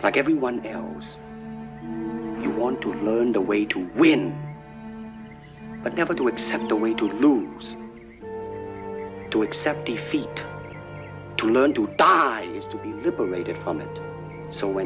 Like everyone else, you want to learn the way to win, but never to accept the way to lose. To accept defeat, to learn to die is to be liberated from it. So when